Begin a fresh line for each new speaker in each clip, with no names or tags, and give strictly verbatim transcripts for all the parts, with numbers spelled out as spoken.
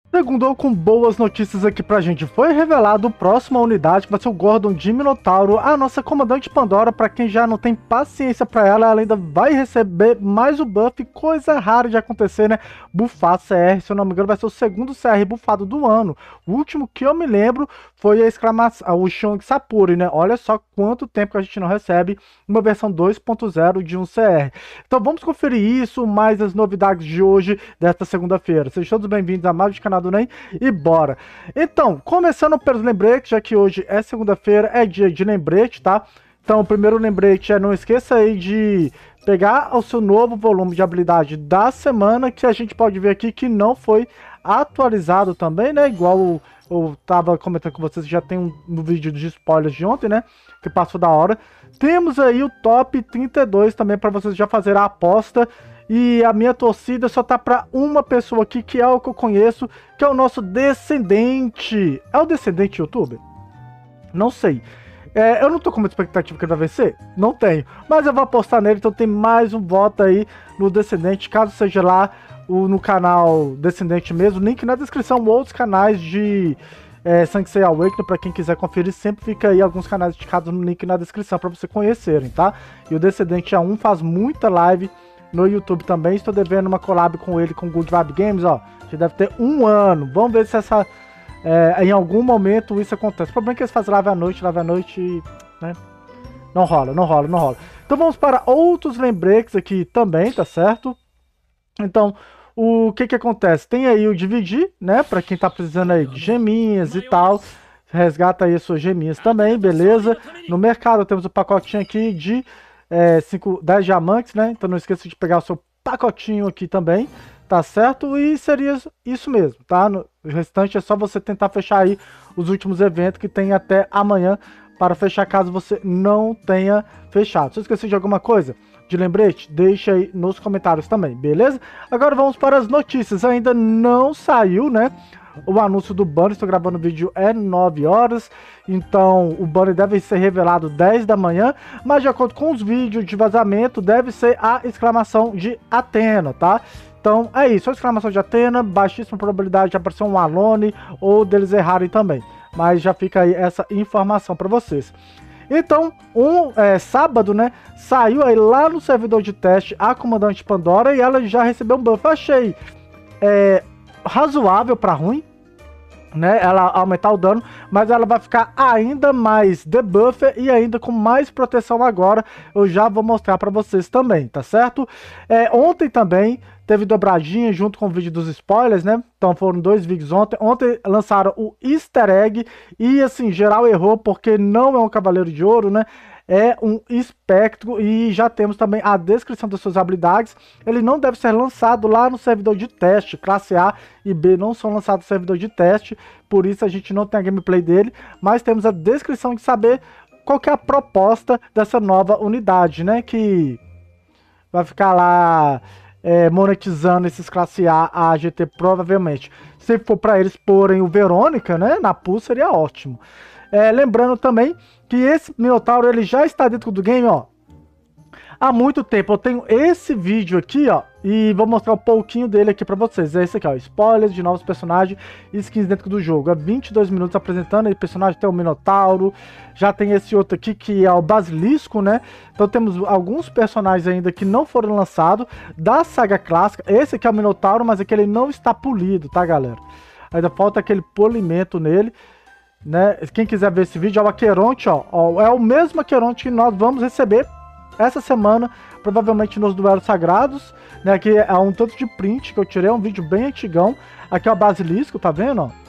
Segundo, com boas notícias aqui pra gente, foi revelado o próximo unidade, que vai ser o Gordon de Minotauro, a nossa comandante Pandora. Pra quem já não tem paciência pra ela, ela ainda vai receber mais o buff, coisa rara de acontecer, né? Bufado C R, se eu não me engano, vai ser o segundo C R bufado do ano. O último que eu me lembro foi a exclamação, o Shang Sapuri, né? Olha só quanto tempo que a gente não recebe uma versão dois ponto zero de um C R. Então vamos conferir isso, mais as novidades de hoje, desta segunda-feira. Sejam todos bem-vindos a mais um canal do NEM e bora! Então, começando pelos lembretes, já que hoje é segunda-feira, é dia de lembrete, tá? Então, o primeiro lembrete é não esqueça aí de pegar o seu novo volume de habilidade da semana, que a gente pode ver aqui que não foi atualizado também, né? Igual eu tava comentando com vocês, já tem um, um vídeo de spoilers de ontem, né? Que passou da hora. Temos aí o top trinta e dois também para vocês já fazerem a aposta. E a minha torcida só tá para uma pessoa aqui, que é o que eu conheço, que é o nosso descendente. É o descendente youtuber? Não sei. É, eu não tô com muita expectativa que ele vai vencer. Não tenho. Mas eu vou apostar nele, então tem mais um voto aí no descendente. Caso seja lá o, no canal Descendente mesmo, link na descrição, outros canais de é, Sansei Awakening, para quem quiser conferir, sempre fica aí alguns canais indicados no link na descrição para vocês conhecerem, tá? E o Descendente A um faz muita live no YouTube também. Estou devendo uma collab com ele, com o Good Vibe Games, ó. Já deve ter um ano. Vamos ver se essa é, em algum momento isso acontece. O problema é que eles fazem live à noite, live à noite, né? Não rola, não rola, não rola. Então vamos para outros lembretes aqui também, tá certo? Então, o que que acontece? Tem aí o dividir, né? Para quem tá precisando aí de geminhas e tal. Resgata aí as suas geminhas também, beleza? No mercado temos o pacotinho aqui de É, cinco, dez diamantes, né? Então não esqueça de pegar o seu pacotinho aqui também, tá certo? E seria isso mesmo, tá? No, o restante é só você tentar fechar aí os últimos eventos que tem até amanhã para fechar, caso você não tenha fechado. Se eu esqueci de alguma coisa de lembrete, deixa aí nos comentários também, beleza? Agora vamos para as notícias. Ainda não saiu, né? O anúncio do banner, estou gravando o vídeo é nove horas, então o banner deve ser revelado dez da manhã, mas de acordo com os vídeos de vazamento, deve ser a exclamação de Athena, tá? Então é isso, a exclamação de Athena, baixíssima probabilidade de aparecer um Alone ou deles errarem também, mas já fica aí essa informação para vocês. Então, um é, sábado, né, saiu aí lá no servidor de teste a comandante Pandora e ela já recebeu um buff. Achei é, razoável para ruim, né, ela aumentar o dano, mas ela vai ficar ainda mais debuffer e ainda com mais proteção agora. Eu já vou mostrar para vocês também, tá certo? É, ontem também teve dobradinha junto com o vídeo dos spoilers, né? Então foram dois vídeos ontem. Ontem lançaram o easter egg e assim, geral errou porque não é um cavaleiro de ouro, né? É um espectro e já temos também a descrição das suas habilidades. Ele não deve ser lançado lá no servidor de teste. Classe A e B não são lançados no servidor de teste, por isso a gente não tem a gameplay dele, mas temos a descrição de saber qual que é a proposta dessa nova unidade, né? Que vai ficar lá é, monetizando esses classe A, A, G T provavelmente. Se for para eles porem o Verônica, né, na pool, seria ótimo. É, lembrando também que esse Minotauro ele já está dentro do game, ó, há muito tempo. Eu tenho esse vídeo aqui, ó, e vou mostrar um pouquinho dele aqui pra vocês. É esse aqui, ó, spoilers de novos personagens e skins dentro do jogo. É vinte e dois minutos apresentando aí personagem, tem o Minotauro, já tem esse outro aqui que é o Basilisco, né? Então temos alguns personagens ainda que não foram lançados da saga clássica. Esse aqui é o Minotauro, mas aqui ele não está polido, tá, galera? Ainda falta aquele polimento nele, né? Quem quiser ver esse vídeo é o Aqueronte, ó, ó, é o mesmo Aqueronte que nós vamos receber essa semana, provavelmente nos duelos sagrados, né? Aqui é um tanto de print que eu tirei, é um vídeo bem antigão. Aqui é o Basilisco, tá vendo, ó?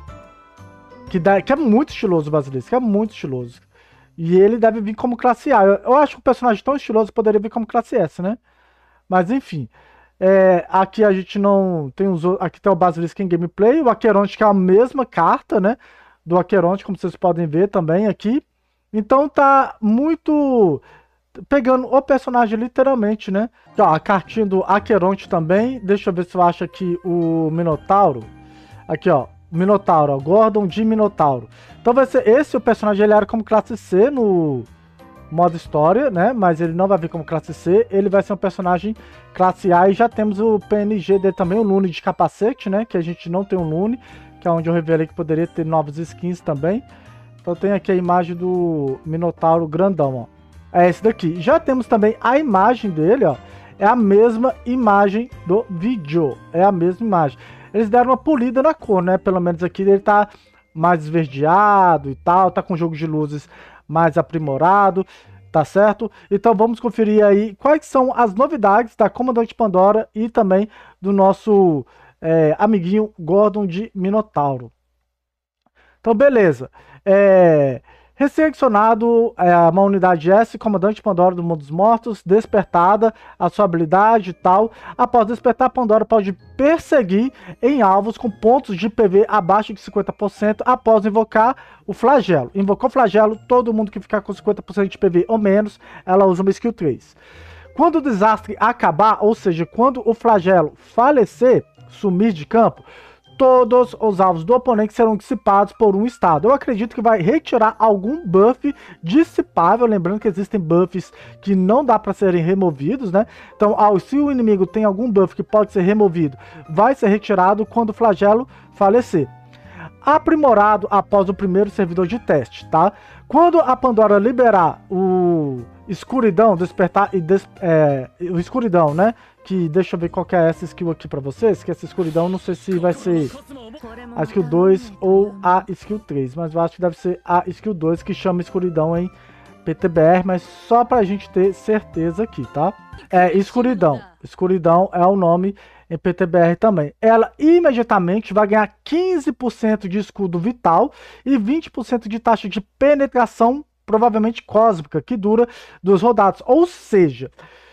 Que, dá, que é muito estiloso o Basilisco, que é muito estiloso. E ele deve vir como classe A. Eu, eu acho que o personagem tão estiloso poderia vir como classe S, né? Mas enfim. É, aqui a gente não tem os aqui tem o Basilisco em gameplay, o Aqueronte que é a mesma carta, né? Do Aqueronte, como vocês podem ver também aqui. Então tá muito pegando o personagem literalmente, né? Ó, a cartinha do Aqueronte também. Deixa eu ver se eu acho aqui o Minotauro. Aqui, ó. Minotauro, ó, Gordon de Minotauro. Então vai ser esse o personagem, ele era como classe C no, modo história, né? Mas ele não vai vir como classe C, ele vai ser um personagem classe A. E já temos o P N G dele também, o Lune de capacete, né? Que a gente não tem um Lune, que é onde eu revelei que poderia ter novas skins também. Então tem aqui a imagem do Minotauro grandão, ó. É esse daqui. Já temos também a imagem dele, ó. É a mesma imagem do vídeo. É a mesma imagem. Eles deram uma polida na cor, né? Pelo menos aqui ele tá mais esverdeado e tal. Tá com jogo de luzes mais aprimorado. Tá certo? Então vamos conferir aí quais são as novidades da Comandante Pandora e também do nosso é, amiguinho Gordon de Minotauro. Então beleza. É... Recém-adicionado é, uma unidade S, Comandante Pandora do Mundo dos Mortos, despertada, a sua habilidade e tal. Após despertar, Pandora pode perseguir em alvos com pontos de P V abaixo de cinquenta por cento após invocar o flagelo. Invocou o flagelo, todo mundo que ficar com cinquenta por cento de P V ou menos, ela usa uma skill três. Quando o desastre acabar, ou seja, quando o flagelo falecer, sumir de campo, todos os alvos do oponente serão dissipados por um estado. Eu acredito que vai retirar algum buff dissipável, lembrando que existem buffs que não dá para serem removidos, né? Então, ao, se o inimigo tem algum buff que pode ser removido, vai ser retirado quando o flagelo falecer. Aprimorado após o primeiro servidor de teste, tá? Quando a Pandora liberar o escuridão, despertar e des, é, o escuridão, né? Que deixa eu ver qual que é essa skill aqui pra vocês, que essa escuridão não sei se vai ser a skill dois ou a skill três, mas eu acho que deve ser a skill dois que chama escuridão em P T B R, mas só pra gente ter certeza aqui, tá? É escuridão, escuridão é o nome em P T B R também. Ela imediatamente vai ganhar quinze por cento de escudo vital e vinte por cento de taxa de penetração, provavelmente cósmica, que dura duas rodadas, ou seja,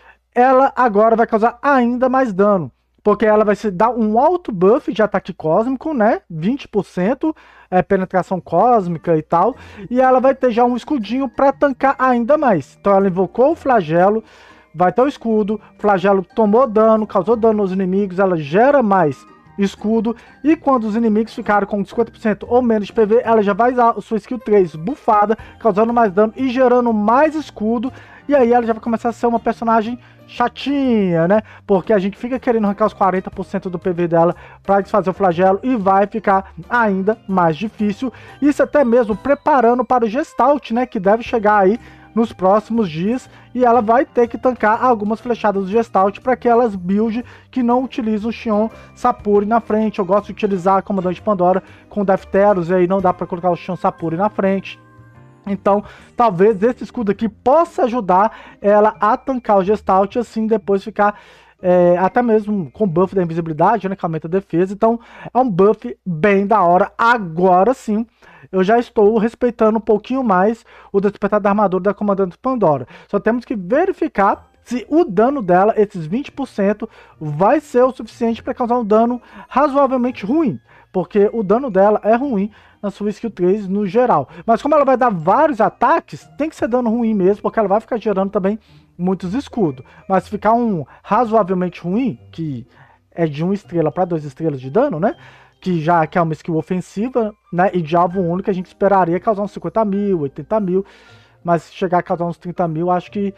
ela agora vai causar ainda mais dano, porque ela vai se dar um alto buff de ataque cósmico, né? vinte por cento é, penetração cósmica e tal, e ela vai ter já um escudinho para tancar ainda mais. Então ela invocou o flagelo, vai ter o escudo, flagelo tomou dano, causou dano aos inimigos, ela gera mais escudo, e quando os inimigos ficaram com cinquenta por cento ou menos de P V, ela já vai usar a sua skill três bufada, causando mais dano e gerando mais escudo, e aí ela já vai começar a ser uma personagem chatinha, né? Porque a gente fica querendo arrancar os quarenta por cento do P V dela para desfazer o flagelo e vai ficar ainda mais difícil. Isso até mesmo preparando para o Gestalt, né? Que deve chegar aí nos próximos dias e ela vai ter que tancar algumas flechadas do Gestalt para aquelas build que não utilizam o Xion Sapuri na frente. Eu gosto de utilizar a Comandante Pandora com Defteros e aí não dá para colocar o Xion Sapuri na frente. Então, talvez esse escudo aqui possa ajudar ela a tancar o Gestalt e assim depois ficar é, até mesmo com buff da invisibilidade, né, que aumenta a defesa. Então, é um buff bem da hora. Agora sim, eu já estou respeitando um pouquinho mais o despertar da armadura da Comandante Pandora. Só temos que verificar se o dano dela, esses vinte por cento, vai ser o suficiente para causar um dano razoavelmente ruim. Porque o dano dela é ruim na sua skill três no geral. Mas como ela vai dar vários ataques, tem que ser dano ruim mesmo, porque ela vai ficar gerando também muitos escudos. Mas se ficar um razoavelmente ruim, que é de uma estrela para duas estrelas de dano, né? Que já que é uma skill ofensiva, né? E de alvo único, a gente esperaria causar uns cinquenta mil, oitenta mil. Mas se chegar a causar uns trinta mil, acho que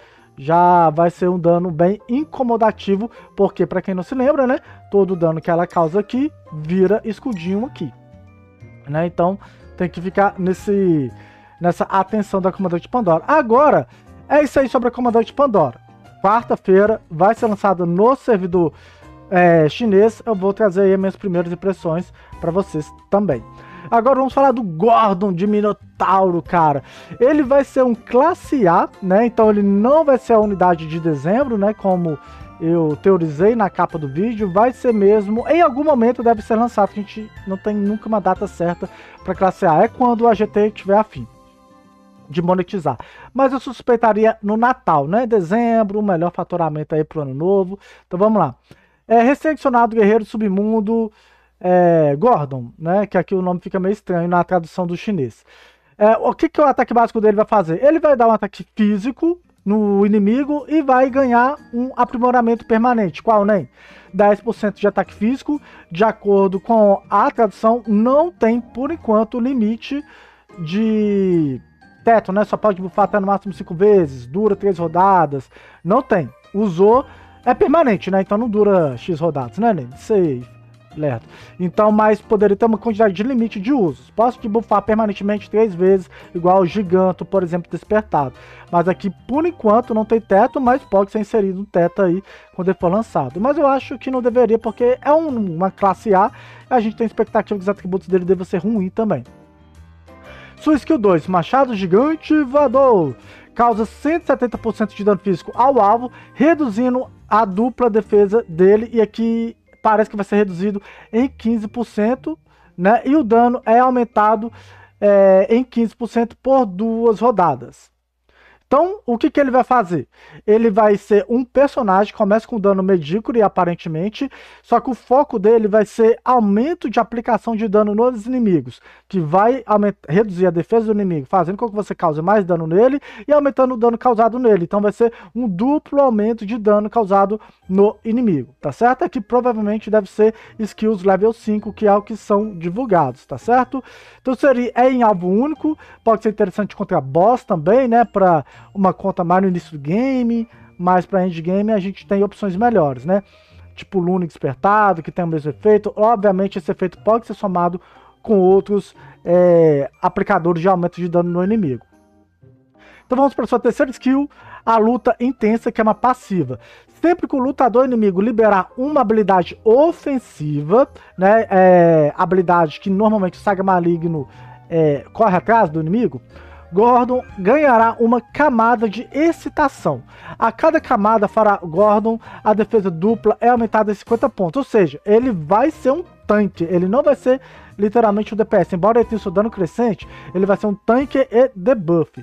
já vai ser um dano bem incomodativo, porque para quem não se lembra, né, todo dano que ela causa aqui vira escudinho aqui, né? Então tem que ficar nesse, nessa atenção da Comandante Pandora. Agora, é isso aí sobre a Comandante Pandora. Quarta-feira vai ser lançado no servidor é, chinês. Eu vou trazer aí as minhas primeiras impressões para vocês também. Agora vamos falar do Gordon de Minotauro, cara. Ele vai ser um classe A, né? Então ele não vai ser a unidade de dezembro, né? Como eu teorizei na capa do vídeo. Vai ser mesmo, em algum momento deve ser lançado. A gente não tem nunca uma data certa para classe A. É quando a G T tiver a fim de monetizar. Mas eu suspeitaria no Natal, né? Dezembro, melhor faturamento aí pro ano novo. Então vamos lá. É, recém-adicionado Guerreiro Submundo... É, Gordon, né? Que aqui o nome fica meio estranho na tradução do chinês. É, o que, que o ataque básico dele vai fazer? Ele vai dar um ataque físico no inimigo e vai ganhar um aprimoramento permanente. Qual, nem? dez por cento de ataque físico. De acordo com a tradução, não tem, por enquanto, limite de teto, né? Só pode buffar até no máximo cinco vezes, dura três rodadas. Não tem. Usou, é permanente, né? Então não dura X rodadas, né, Nen? Sei, lerdo. Então, mas poderia ter uma quantidade de limite de usos. Posso te buffar permanentemente três vezes, igual o Giganto, por exemplo, despertado. Mas aqui, por enquanto, não tem teto, mas pode ser inserido um teto aí quando ele for lançado. Mas eu acho que não deveria, porque é um, uma classe A, e a gente tem expectativa que os atributos dele devem ser ruins também. Sua skill dois, Machado Gigante Voador. Causa cento e setenta por cento de dano físico ao alvo, reduzindo a dupla defesa dele. E aqui parece que vai ser reduzido em quinze por cento, né? E o dano é aumentado é, em quinze por cento por duas rodadas. Então, o que, que ele vai fazer? Ele vai ser um personagem que começa com dano medíocre, aparentemente, só que o foco dele vai ser aumento de aplicação de dano nos inimigos, que vai aumentar, reduzir a defesa do inimigo, fazendo com que você cause mais dano nele e aumentando o dano causado nele. Então vai ser um duplo aumento de dano causado no inimigo, tá certo? Aqui provavelmente deve ser skills level cinco, que é o que são divulgados, tá certo? Então seria, é em alvo único, pode ser interessante contra boss também, né, para uma conta mais no início do game, mas para endgame a gente tem opções melhores, né? Tipo Lune Despertado, que tem o mesmo efeito. Obviamente esse efeito pode ser somado com outros é, aplicadores de aumento de dano no inimigo. Então vamos para a sua terceira skill, a Luta Intensa, que é uma passiva. Sempre que o lutador inimigo liberar uma habilidade ofensiva, né, é, habilidade que normalmente o Saga Maligno é, corre atrás do inimigo, Gordon ganhará uma camada de excitação. A cada camada fará Gordon, a defesa dupla é aumentada em cinquenta pontos. Ou seja, ele vai ser um tanque. Ele não vai ser literalmente um D P S. Embora ele tenha seu dano crescente, ele vai ser um tanque e debuff.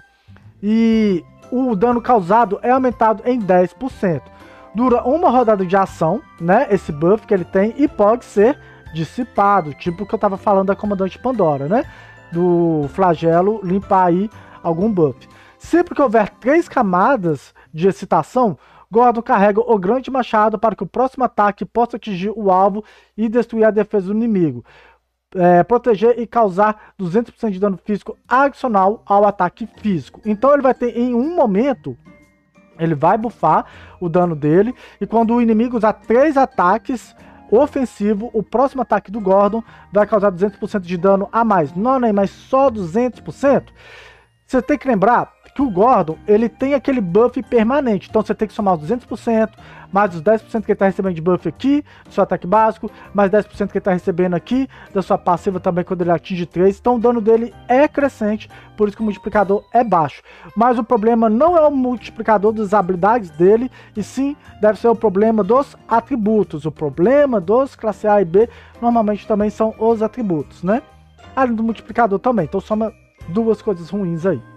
E o dano causado é aumentado em dez por cento. Dura uma rodada de ação, né? Esse buff que ele tem, e pode ser dissipado. Tipo o que eu tava falando da Comandante Pandora, né? Do flagelo limpar aí algum buff. Sempre que houver três camadas de excitação, Gordon carrega o grande machado para que o próximo ataque possa atingir o alvo e destruir a defesa do inimigo. É, proteger e causar duzentos por cento de dano físico adicional ao ataque físico. Então ele vai ter em um momento, ele vai buffar o dano dele, e quando o inimigo usar três ataques ofensivo, o próximo ataque do Gordon vai causar duzentos por cento de dano a mais. Não, nem mas só duzentos por cento? Você tem que lembrar que o Gordon, ele tem aquele buff permanente. Então você tem que somar os duzentos por cento, mais os dez por cento que ele está recebendo de buff aqui, do seu ataque básico, mais dez por cento que ele está recebendo aqui, da sua passiva também quando ele atinge três. Então o dano dele é crescente, por isso que o multiplicador é baixo. Mas o problema não é o multiplicador das habilidades dele, e sim deve ser o problema dos atributos. O problema dos classe A e B normalmente também são os atributos, né? Além do multiplicador também, então soma duas coisas ruins aí.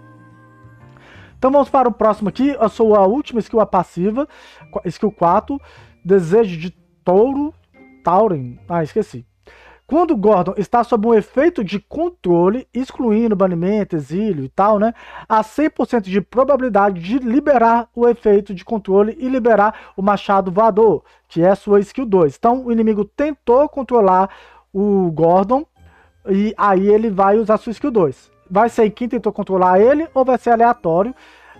Então vamos para o próximo aqui, a sua última skill, a passiva, skill quatro, Desejo de Touro, Tauren, ah, esqueci. Quando Gordon está sob um efeito de controle, excluindo banimento, exílio e tal, né, há cem por cento de probabilidade de liberar o efeito de controle e liberar o Machado Voador, que é a sua skill dois. Então o inimigo tentou controlar o Gordon, e aí ele vai usar a sua skill dois. Vai ser quem tentou controlar ele ou vai ser aleatório?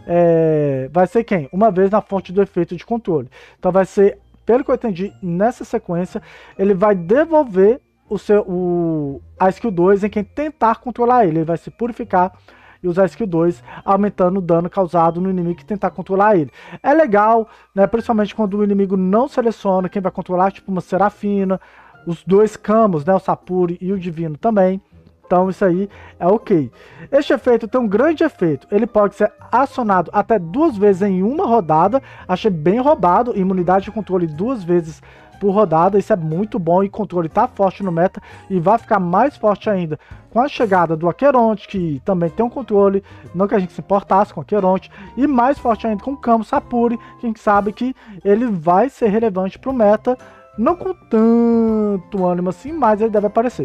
É, vai ser quem? Uma vez na fonte do efeito de controle. Então vai ser, pelo que eu entendi, nessa sequência, ele vai devolver o seu, o, a skill dois em quem tentar controlar ele. Ele vai se purificar e usar a skill dois, aumentando o dano causado no inimigo que tentar controlar ele. É legal, né? Principalmente quando o inimigo não seleciona quem vai controlar, tipo uma Serafina, os dois Camos, né? O Sapuri e o Divino também. Então isso aí é ok. Este efeito tem um grande efeito. Ele pode ser acionado até duas vezes em uma rodada. Achei bem roubado. Imunidade de controle duas vezes por rodada. Isso é muito bom. E controle tá forte no meta. E vai ficar mais forte ainda com a chegada do Aqueronte, que também tem um controle. Não que a gente se importasse com o Aqueronte. E mais forte ainda com o Camo Sapuri. Que a gente sabe que ele vai ser relevante pro meta. Não com tanto ânimo assim, mas ele deve aparecer.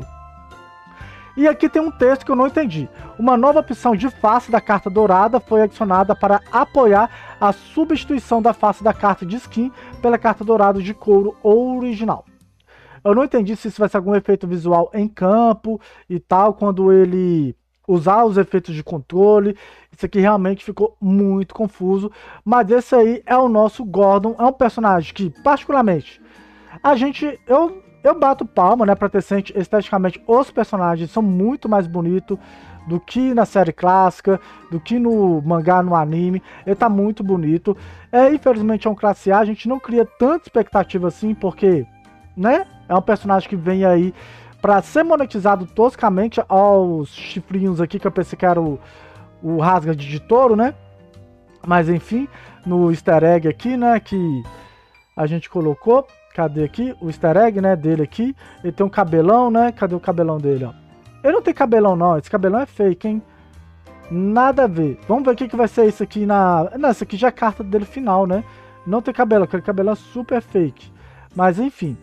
E aqui tem um texto que eu não entendi. Uma nova opção de face da carta dourada foi adicionada para apoiar a substituição da face da carta de skin pela carta dourada de couro original. Eu não entendi se isso vai ser algum efeito visual em campo e tal, quando ele usar os efeitos de controle. Isso aqui realmente ficou muito confuso, mas esse aí é o nosso Gordon, é um personagem que, particularmente, a gente, eu, eu bato palma, né, pra Tencent. Esteticamente, os personagens são muito mais bonitos do que na série clássica, do que no mangá, no anime. Ele tá muito bonito. É, infelizmente é um classe A, a gente não cria tanta expectativa assim, porque, né, é um personagem que vem aí pra ser monetizado toscamente. Aos chifrinhos aqui, que eu pensei que era o, o rasga de touro, né? Mas enfim, no easter egg aqui, né, que a gente colocou, cadê aqui? O easter egg, né, dele aqui. Ele tem um cabelão, né? Cadê o cabelão dele, ó? Ele não tem cabelão não, esse cabelão é fake, hein? Nada a ver. Vamos ver o que, que vai ser isso aqui na... Não, essa aqui já é a carta dele final, né? Não tem cabelo, aquele cabelão é super fake. Mas enfim.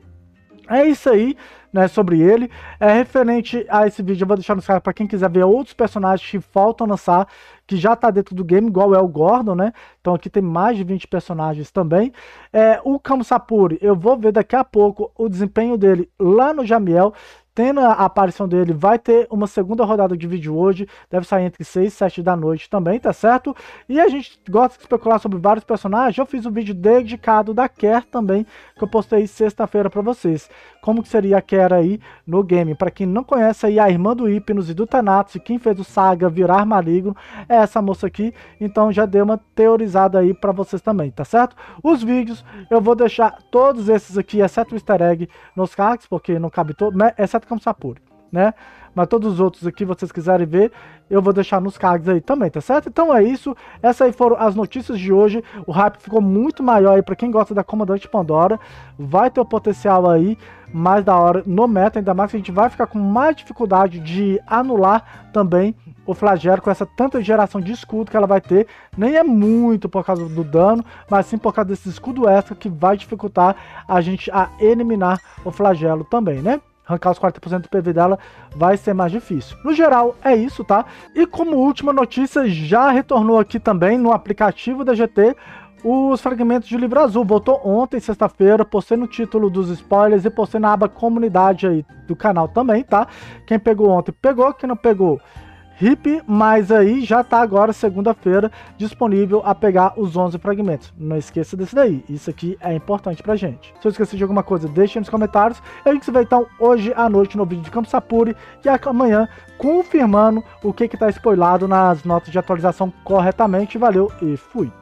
É isso aí, né, sobre ele. É referente a esse vídeo, eu vou deixar nos cards para quem quiser ver outros personagens que faltam lançar, que já tá dentro do game, igual é o Gordon, né? Então aqui tem mais de vinte personagens também. É, o Kamo Sapuri, eu vou ver daqui a pouco o desempenho dele lá no Jamiel. Tendo a aparição dele, vai ter uma segunda rodada de vídeo hoje, deve sair entre seis e sete da noite também, tá certo? E a gente gosta de especular sobre vários personagens. Eu fiz um vídeo dedicado da Kerr também, que eu postei sexta-feira pra vocês. Como que seria a Kerr aí no game? Pra quem não conhece aí, a irmã do Hypnos e do Thanatos, e quem fez o Saga virar maligno, é essa moça aqui. Então já dei uma teorizada aí pra vocês também, tá certo? Os vídeos, eu vou deixar todos esses aqui, exceto o easter egg, nos cards, porque não cabe todo, né? Exceto Kamo Sapuri, né? Mas todos os outros aqui, vocês quiserem ver, eu vou deixar nos cards aí também, tá certo? Então é isso, essas aí foram as notícias de hoje. O hype ficou muito maior aí pra quem gosta da Comandante Pandora. Vai ter o potencial aí mais da hora no meta, ainda mais que a gente vai ficar com mais dificuldade de anular também o flagelo com essa tanta geração de escudo que ela vai ter. Nem é muito por causa do dano, mas sim por causa desse escudo extra que vai dificultar a gente a eliminar o flagelo também, né? Arrancar os quarenta por cento do P V dela vai ser mais difícil. No geral, é isso, tá? E como última notícia, já retornou aqui também no aplicativo da G T os fragmentos de livro azul. Voltou ontem, sexta-feira, postei no título dos spoilers e postei na aba comunidade aí do canal também, tá? Quem pegou ontem, pegou. Quem não pegou, hip, mas aí já tá agora, segunda-feira, disponível a pegar os onze fragmentos. Não esqueça desse daí, isso aqui é importante pra gente. Se eu esqueci de alguma coisa, deixe aí nos comentários. E a gente se vê então hoje à noite no vídeo de Kamo Sapuri e amanhã confirmando o que que tá spoilado nas notas de atualização corretamente. Valeu e fui!